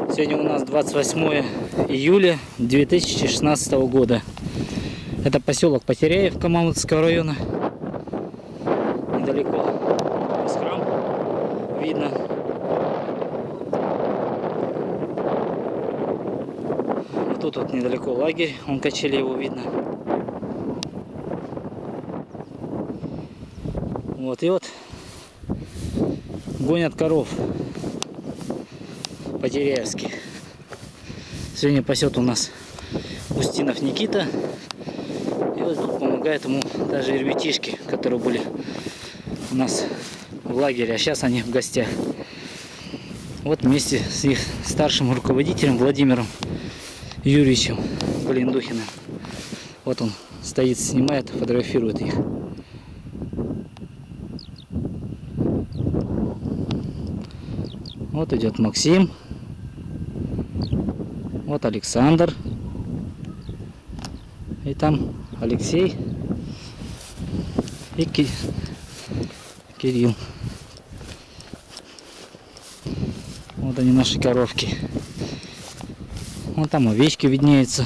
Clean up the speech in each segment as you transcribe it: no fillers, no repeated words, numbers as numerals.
Сегодня у нас 28 июля 2016 года. Это поселок Потеряев Камаловского района. Недалеко есть храм, видно. Вот тут недалеко лагерь, он качели, его видно. Вот, и вот гонят коров по-теряевски. Сегодня пасет у нас Устинов Никита. И вот тут помогают ему даже ребятишки, которые были у нас в лагере, а сейчас они в гостях. Вот вместе с их старшим руководителем Владимиром Юрьевичем Балендухиным. Вот он стоит, снимает, фотографирует их. Вот идет Максим. Вот Александр. И там Алексей и Кирилл. Вот они, наши коровки. Вон там овечки виднеются.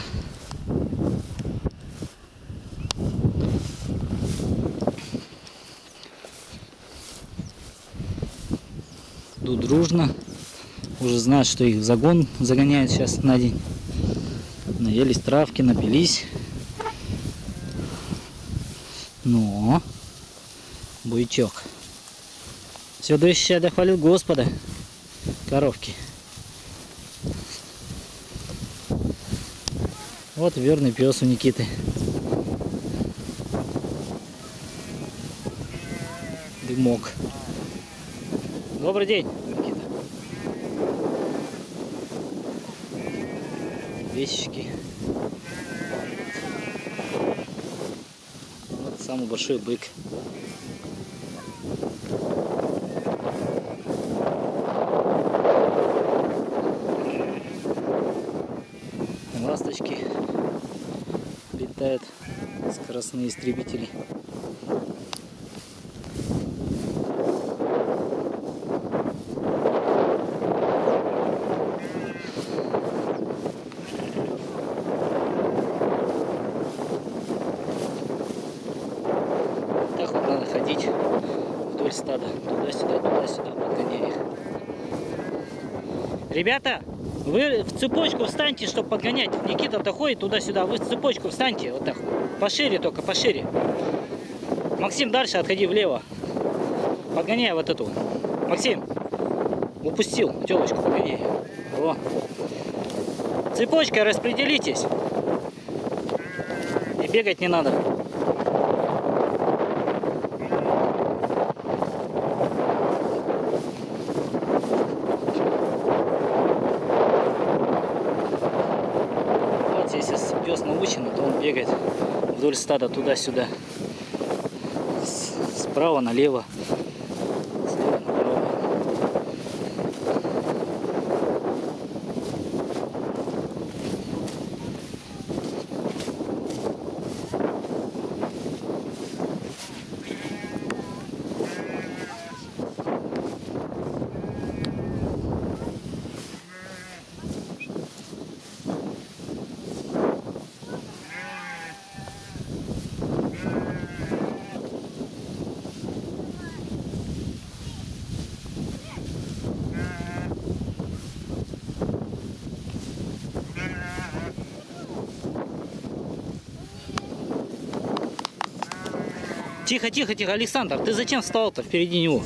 Тут дружно. Уже знают, что их загон загоняют сейчас на день. Наелись травки, напились. Но буйчок. Все дышащее да хвалит Господа. Коровки. Вот верный пес у Никиты. Дымок. Добрый день, Никита. Вещички. Вот самый большой бык. Ласточки летают, скоростные истребители. Так вот надо ходить вдоль стада, туда-сюда, подгоняя их. Ребята, вы в цепочку встаньте, чтобы подгонять. Никита-то ходит туда-сюда. Вы в цепочку встаньте. Вот так. Пошире только, пошире. Максим, дальше отходи влево. Подгоняй вот эту. Максим, упустил. Телочку подгоняй. Во. Цепочкой распределитесь. И бегать не надо. Если пес научен, то он бегает вдоль стада туда-сюда, справа налево, слева направо. Тихо, тихо, тихо, Александр, ты зачем встал-то впереди него?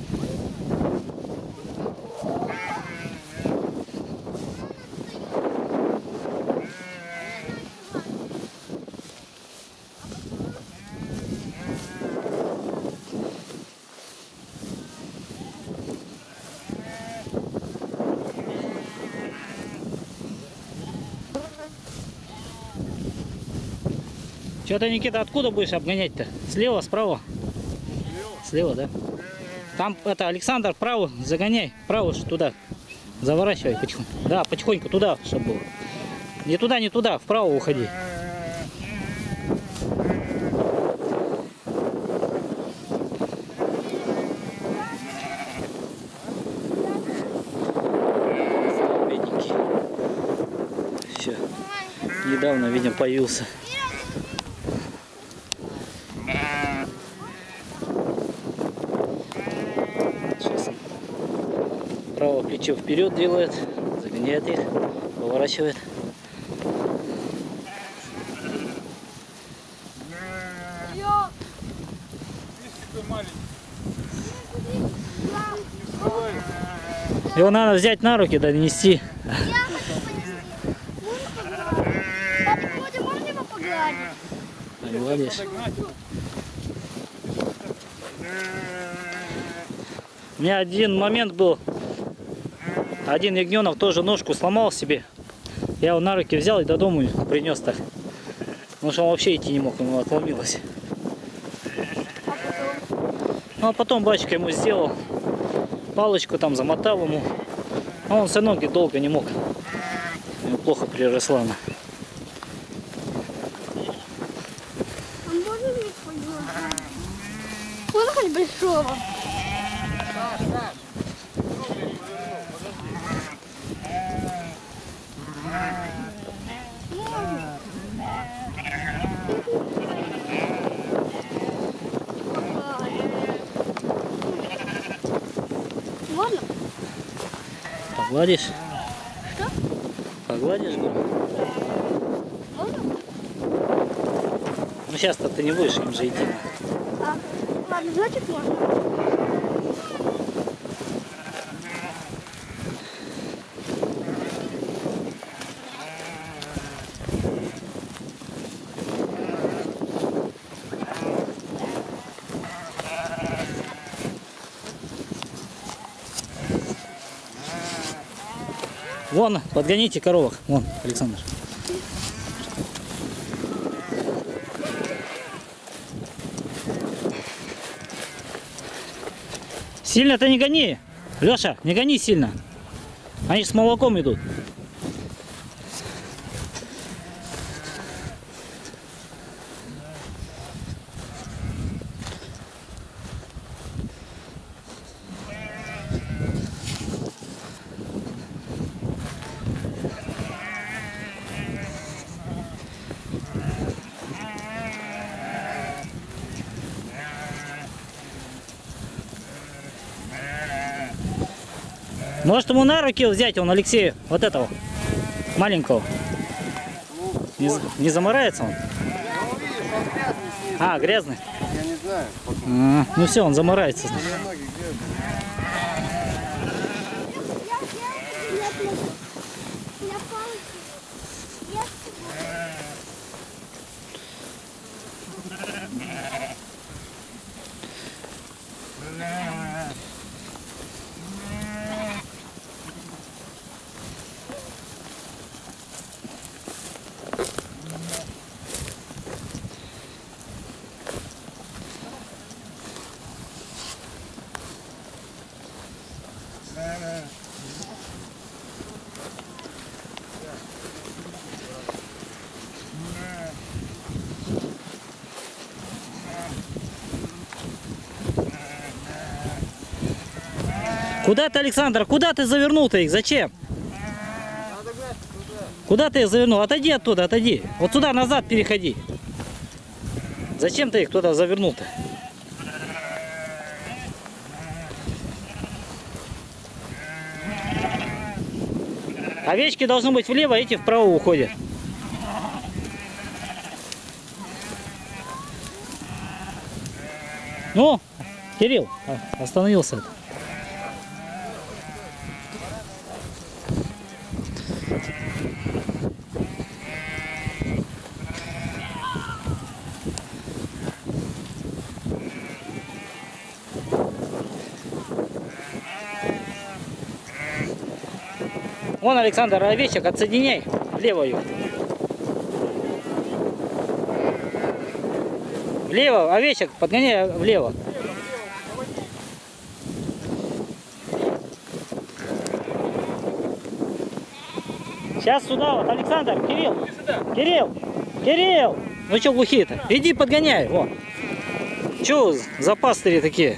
Что-то, Никита, откуда будешь обгонять-то? Слева, справа? Слева, да? Там это Александр, вправо загоняй, вправо туда. Заворачивай потихоньку. Да, потихоньку туда, чтобы было. Не туда, не туда, вправо уходи. Бедненький. недавно, видимо, появился. Сейчас он правое плечо вперед делает, загоняет их, поворачивает. Его надо взять на руки, да нести. Погладишь. У меня один момент был. Один ягненок тоже ножку сломал себе. Я его на руки взял и до дома принес так. Потому что он вообще идти не мог, ему отломилось. Ну а потом батюшка ему сделал палочку, там замотал ему. А он все ноги долго не мог. У него плохо приросла она. Можно хоть большого? Можно? Погладишь? Что? Погладишь, говорю? Можно? Ну сейчас-то ты не будешь, им же идти. А, ладно, значит можно. Вон, подгоните коровок. Вон, Александр. Сильно-то не гони. Леша, не гони сильно. Они с молоком идут. Может ему на руки взять, он Алексея, вот этого, маленького. Не замарается он? Ну, видишь, он грязный снизу. А, грязный? Я не знаю. Ну все, он замарается. Ноги грязные. Куда ты, Александр? Куда ты завернул-то их? Зачем? Куда ты их завернул? Отойди оттуда, отойди. Вот сюда, назад переходи. Зачем ты их туда завернул-то? Овечки должны быть влево, эти вправо уходят. Ну, Кирилл, остановился. Вон, Александр, овечек отсоединяй влево ее. Влево, овечек подгоняй влево. Сейчас сюда вот, Александр, Кирилл. Кирилл, Кирилл. Ну что глухие-то? Иди подгоняй, вон. Че за пастыри такие?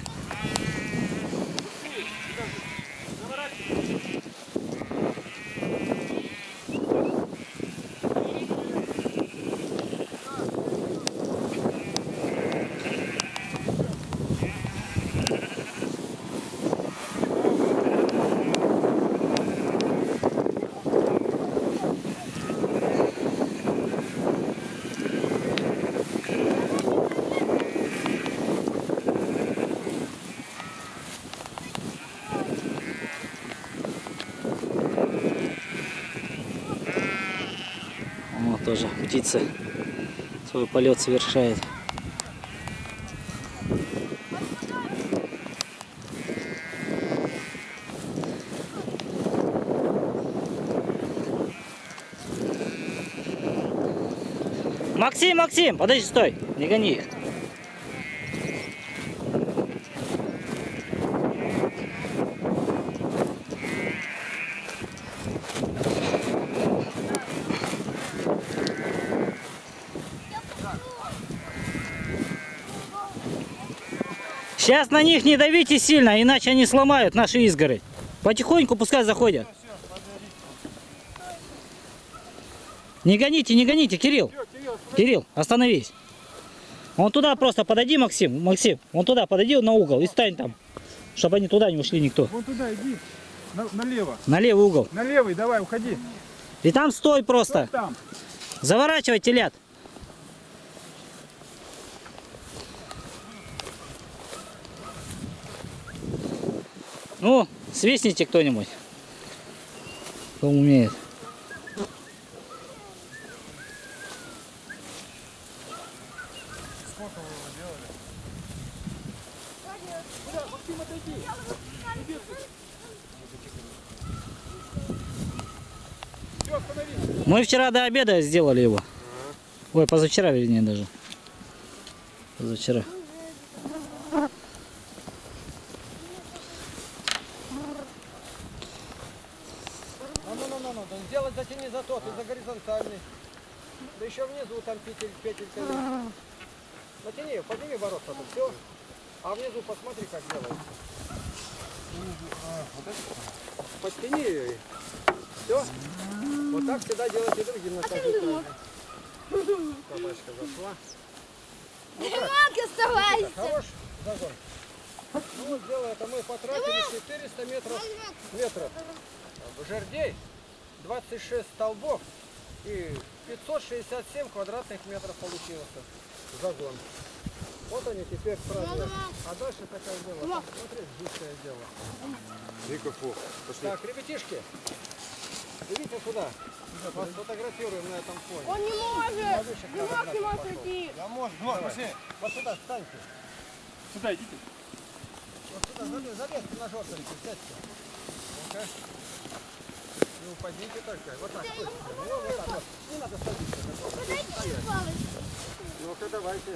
тоже птица свой полет совершает. Максим, Максим, подожди, стой, не гони их. Сейчас на них не давите сильно, иначе они сломают наши изгородь. Потихоньку пускай заходят. Не гоните, Кирилл. Кирилл, остановись. Вон туда просто подойди, Максим. Максим, вон туда подойди на угол и стань там, чтобы они туда не ушли никто. Вон туда иди, налево. На левый угол. На левый, давай, уходи. И там стой просто. Стой там. Заворачивай телят. Ну, свистните кто-нибудь, кто умеет. Сколько вы его делали? Куда? Максим, отойди. Все, остановись. Мы вчера до обеда сделали его. Ой, позавчера, вернее, даже. Позавчера. Ну, сделать затяни за тот, и за горизонтальный. Да еще внизу там петелька есть. Натяни, подними ворот потом, все. А внизу посмотри, как делается. Подтяни ее. Все. Вот так всегда делать и другим насаждением. Собачка зашла. Оставайся. Хорош загон. Ну вот дело это мы потратили 400 метров. Жердей, 26 столбов и 567 квадратных метров получилось загон. Вот они теперь празднуют. А дальше такое дело. Смотри, жуткое дело. Никакого. Так, ребятишки, идите сюда. Вас фотографируем на этом фоне. Он не может. Не мог не может идти. Я могу. Пошли. Вот сюда встаньте. Сюда идите. Вот сюда залезьте на жёртеньку, сядьте. Ну-ка. Не упадите только. Вот так, стойте. Ну, вот так вот. Не надо садиться. Подойди, Павлович. Ну-ка, давайте.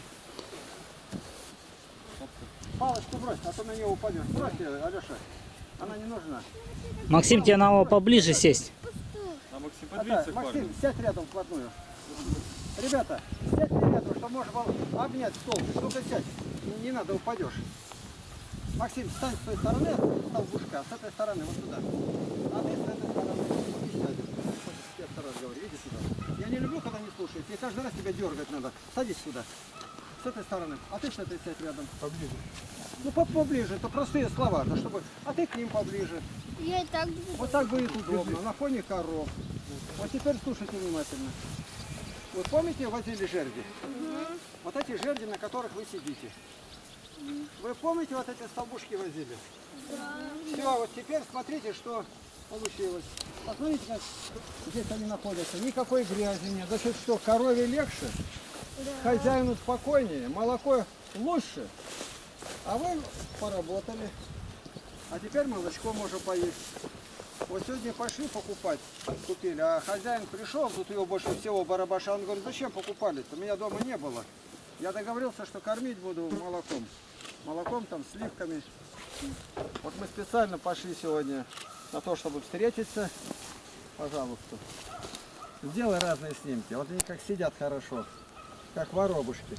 Палочку брось, а то на нее упадешь. Брось ее, Алеша. Она не нужна. Максим, тебе надо поближе сесть. А Максим, А подвинься так, к парню. Максим, сядь рядом вплотную. Ребята, сядьте рядом, чтобы можно было обнять стол. Ну-ка сядь, не надо, упадешь. Максим, встань с той стороны, столбушка, с этой стороны, вот сюда. А ты с этой стороны и сядешь. Я второй раз говорю, иди сюда. Я не люблю, когда не слушаешь. Мне каждый раз тебя дергать надо. Садись сюда. С этой стороны. А ты с этой сядь рядом. Поближе. Ну поближе, это простые слова, да, чтобы. А ты к ним поближе. Я и так буду. Вот так будет удобно, на фоне коров. Вот теперь слушайте внимательно. Вот помните, возили жерди? Вот эти жерди, на которых вы сидите. Вы помните, вот эти столбушки возили? Все, вот теперь смотрите, что получилось. Посмотрите, как здесь они находятся. Никакой грязи нет. Значит, что корове легче, хозяину спокойнее, молоко лучше. А вы поработали. А теперь молочко можно поесть. Вот сегодня пошли покупать, купили, а хозяин пришел, тут его больше всего барабаша, он говорит, зачем покупали-то, меня дома не было. Я договорился, что кормить буду молоком. Молоком там, сливками. Вот мы специально пошли сегодня на то, чтобы встретиться. Пожалуйста. Сделай разные снимки. Вот они как сидят хорошо, как воробушки.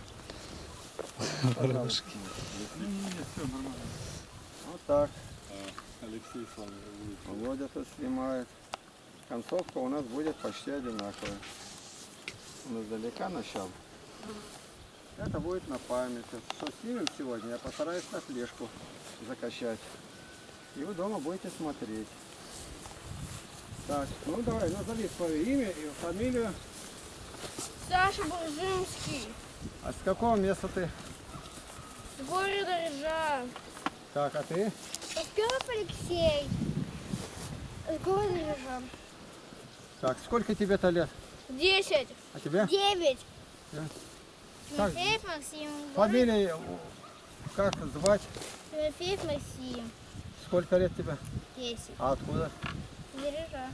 Воробушки. Нет, все нормально. Вот так. Алексей с вами будет. Володя тут снимает. Концовка у нас будет почти одинаковая. Он издалека начал. Это будет на память. Что снимем сегодня, я постараюсь на флешку закачать. И вы дома будете смотреть. Так, ну давай, назови свое имя и фамилию. Саша Буржинский. А с какого места ты? С города Ржа. Так, а ты? Песков Алексей. С города Ржа. Так, сколько тебе-то лет? 10. А тебя? 9. Так, Тимофеев Максим. фамилия, как звать? Тимофеев Максим. Сколько лет тебе? 10. А откуда? Бережа.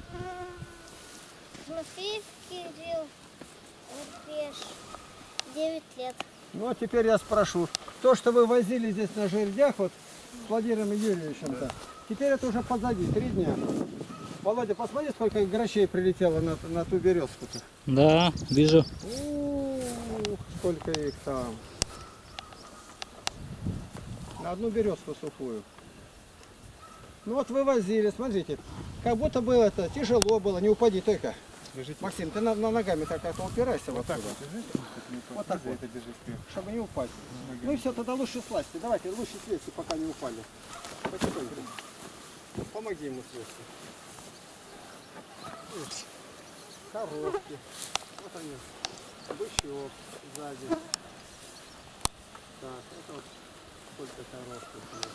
Тимофеев Кирилл. Рубеж. 9 лет. Ну а теперь я спрошу. То, что вы возили здесь на жердях, вот с Владимиром Юрьевичем-то, теперь это уже позади, 3 дня. Володя, посмотри, сколько грачей прилетело на ту березку-то. Да, вижу. Ух, сколько их там. На одну березку сухую. Ну вот вы возили, смотрите. Как будто бы это тяжело было, не упади только. Максим, ты на ногами так как-то упирайся вот так вот. Вот так вот, чтобы не упасть. Ну и все, тогда лучше слазьте. Давайте, лучше слезьте, пока не упали. Потихоньку. Помоги ему слезть. Коровки. Вот они. Бычок сзади. Так, это вот сколько коровки.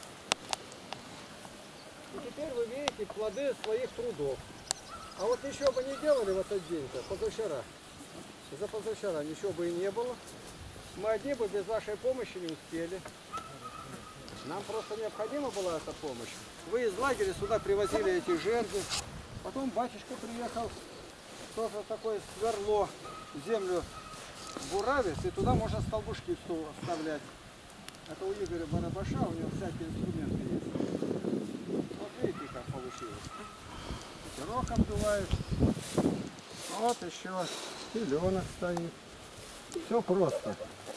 И теперь вы видите плоды своих трудов. А вот ничего бы не делали в этот день-то, позавчера. За позавчера ничего бы и не было. Мы одни бы без вашей помощи не успели. Нам просто необходима была эта помощь. Вы из лагеря сюда привозили эти жерди. Потом батюшка приехал, тоже такое сверло в землю буравец, и туда можно столбушки вставлять. Это у Игоря Барабаша, у него всякие инструменты есть. Вот видите, как получилось. Ветерок обдувает. Вот еще теленок стоит. Все просто.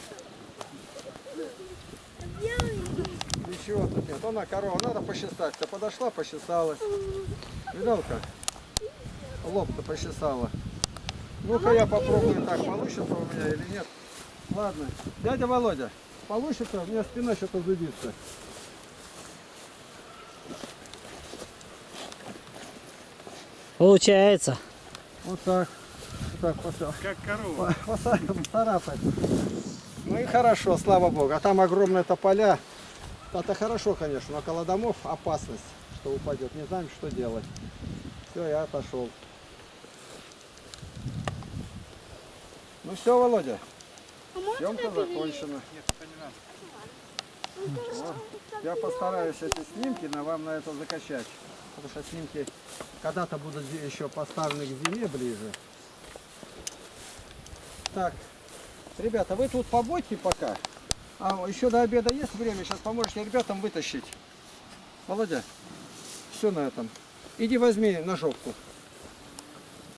Ничего тут нет. Она корова, надо почесаться. Подошла, почесалась. Видал как? Лоб-то почесала. Ну-ка я попробую, так получится у меня или нет. Ладно. Дядя Володя, получится? У меня спина что-то зудится. Получается. Вот так. Вот так, Как корова. поцарапать. Ну и хорошо, слава богу. А там огромные тополя. Это хорошо, конечно, но около домов опасность, что упадет. Не знаем, что делать. Все, я отошел. Ну все, Володя. Съемка закончена. Нет, это не надо. Вот. Я постараюсь эти снимки вам на это закачать. Потому что снимки когда-то будут еще поставлены к зиме ближе. Так, ребята, вы тут побудьте пока. А еще до обеда есть время, сейчас поможете ребятам вытащить. Володя, все на этом. Иди возьми ножовку.